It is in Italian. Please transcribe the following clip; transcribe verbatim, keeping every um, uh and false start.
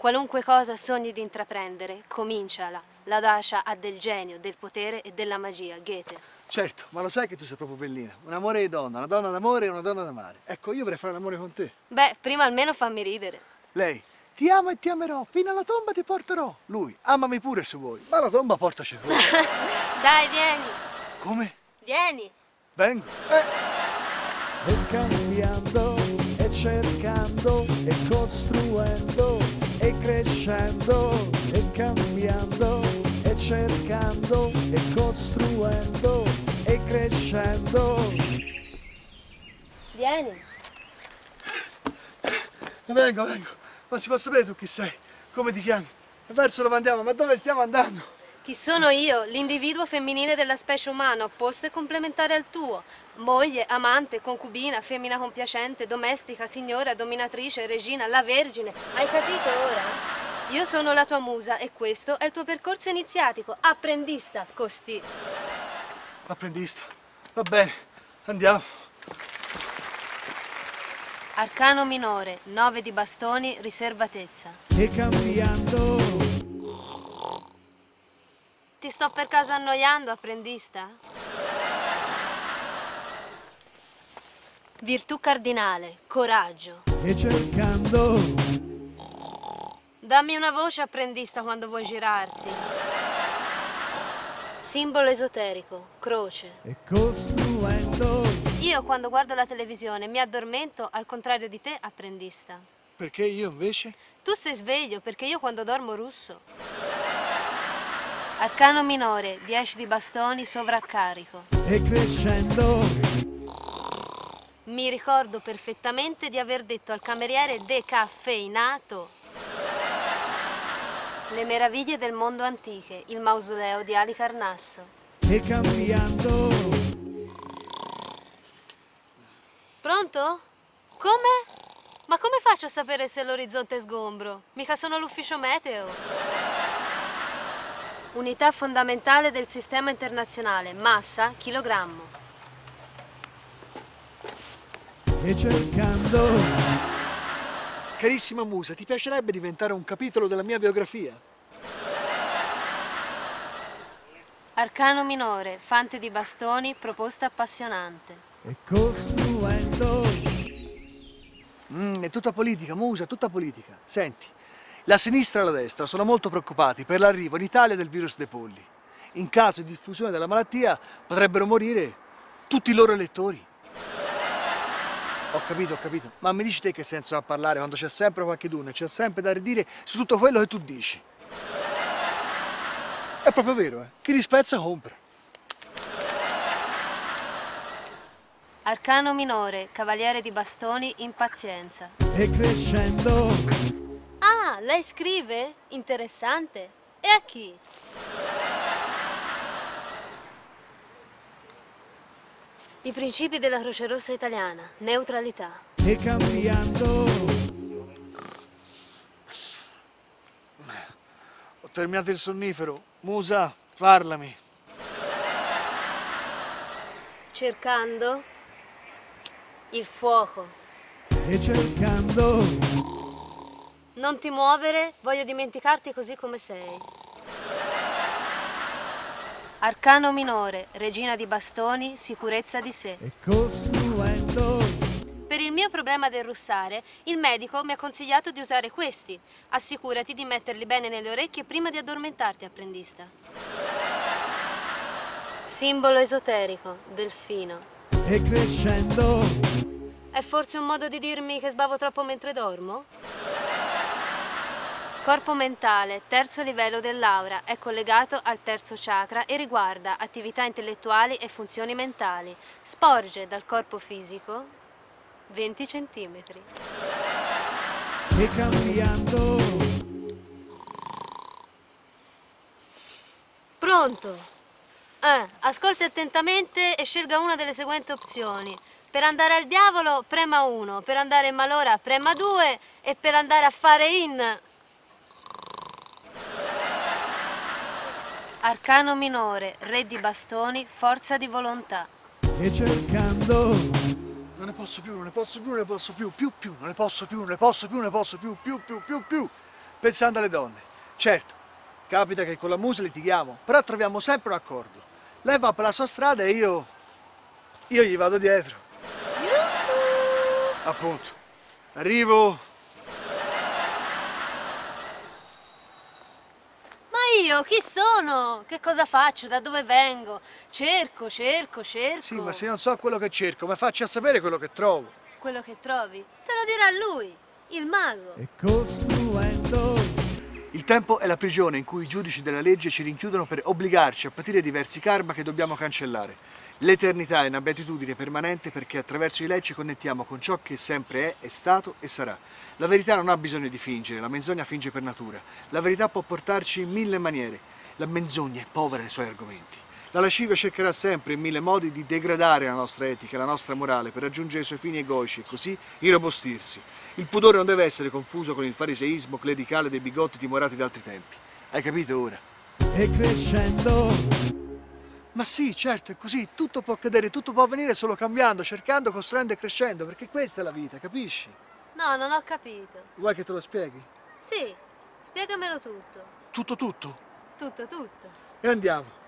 Qualunque cosa sogni di intraprendere, cominciala. L'audacia ha del genio, del potere e della magia. Goethe. Certo, ma lo sai che tu sei proprio bellina. Un amore di donna, una donna d'amore e una donna d'amare. Ecco, io vorrei fare l'amore con te. Beh, prima almeno fammi ridere. Lei, ti amo e ti amerò, fino alla tomba ti porterò. Lui, amami pure se vuoi, ma alla tomba portaci tu. Dai, vieni. Come? Vieni. Vengo. Eh. E cambiando, e cercando, e costruendo, e crescendo, e cambiando, e cercando, e costruendo, e crescendo. Vieni. Vengo, vengo. Ma si può sapere tu chi sei? Come ti chiami? Verso dove andiamo? Ma dove stiamo andando? Chi sono io? L'individuo femminile della specie umana, opposto e complementare al tuo. Moglie, amante, concubina, femmina compiacente, domestica, signora, dominatrice, regina, la vergine. Hai capito ora? Io sono la tua musa e questo è il tuo percorso iniziatico. Apprendista, costì. Apprendista. Va bene, andiamo. Arcano minore, nove di bastoni, riservatezza. E cambiando. Ti sto per caso annoiando, apprendista? Virtù cardinale, coraggio. E cercando. Dammi una voce, apprendista, quando vuoi girarti. Simbolo esoterico, croce. E costruendo. Io quando guardo la televisione mi addormento, al contrario di te, apprendista. Perché io invece? Tu sei sveglio, perché io quando dormo russo. Arcano minore, dieci di bastoni, sovraccarico. E crescendo. Mi ricordo perfettamente di aver detto al cameriere decaffeinato. Le meraviglie del mondo antiche, il mausoleo di Alicarnasso. E cambiando. Pronto? Come? Ma come faccio a sapere se l'orizzonte è sgombro? Mica sono l'ufficio meteo. Unità fondamentale del sistema internazionale, massa, chilogrammo. E cercando. Carissima musa, ti piacerebbe diventare un capitolo della mia biografia? Arcano minore, fante di bastoni, proposta appassionante. E costruendo. Mm, è tutta politica, musa, tutta politica. Senti, la sinistra e la destra sono molto preoccupati per l'arrivo in Italia del virus dei polli. In caso di diffusione della malattia potrebbero morire tutti i loro elettori. Ho capito, ho capito. Ma mi dici te che senso ha parlare quando c'è sempre qualcheduno e c'è sempre da ridire su tutto quello che tu dici? È proprio vero, eh? Chi disprezza compra. Arcano minore, cavaliere di bastoni, impazienza. E crescendo. Ah, lei scrive? Interessante. E a chi? I principi della Croce Rossa italiana, neutralità. E cambiando. Ho terminato il sonnifero. Musa, parlami. Cercando il fuoco. E cercando. Non ti muovere, voglio dimenticarti così come sei. Arcano minore, regina di bastoni, sicurezza di sé. E costruendo. Per il mio problema del russare, il medico mi ha consigliato di usare questi. Assicurati di metterli bene nelle orecchie prima di addormentarti, apprendista. Simbolo esoterico, delfino. E crescendo. È forse un modo di dirmi che sbavo troppo mentre dormo? Corpo mentale, terzo livello dell'aura, è collegato al terzo chakra e riguarda attività intellettuali e funzioni mentali. Sporge dal corpo fisico venti centimetri. E cambiando. Pronto? Eh, ascolti attentamente e scelga una delle seguenti opzioni. Per andare al diavolo, prema uno, per andare in malora, prema due e per andare a fare in... Arcano minore, re di bastoni, forza di volontà. E cercando. Non ne posso più, non ne posso più, non ne posso più, più, più, non ne posso più, non ne posso più, non ne posso più, più, più, più, più. pensando alle donne. Certo, capita che con la musa litighiamo, però troviamo sempre un accordo. Lei va per la sua strada e io... io gli vado dietro. Yuhu! Appunto. Arrivo. Ma io chi sono? Che cosa faccio? Da dove vengo? Cerco, cerco, cerco. Sì, ma se non so quello che cerco, mi faccia sapere quello che trovo. Quello che trovi, te lo dirà lui, il mago. E costruendo... Il tempo è la prigione in cui i giudici della legge ci rinchiudono per obbligarci a patire diversi karma che dobbiamo cancellare. L'eternità è una beatitudine permanente perché attraverso di lei ci connettiamo con ciò che sempre è, è stato e sarà. La verità non ha bisogno di fingere, la menzogna finge per natura. La verità può portarci in mille maniere. La menzogna è povera nei suoi argomenti. La lascivia cercherà sempre in mille modi di degradare la nostra etica, la nostra morale per raggiungere i suoi fini egoici e così irrobustirsi. Il pudore non deve essere confuso con il fariseismo clericale dei bigotti timorati d'altri tempi. Hai capito ora? E crescendo... Ma sì, certo, è così. Tutto può accadere, tutto può avvenire solo cambiando, cercando, costruendo e crescendo, perché questa è la vita, capisci? No, non ho capito. Vuoi che te lo spieghi? Sì, spiegamelo tutto. Tutto, tutto. Tutto, tutto. E andiamo.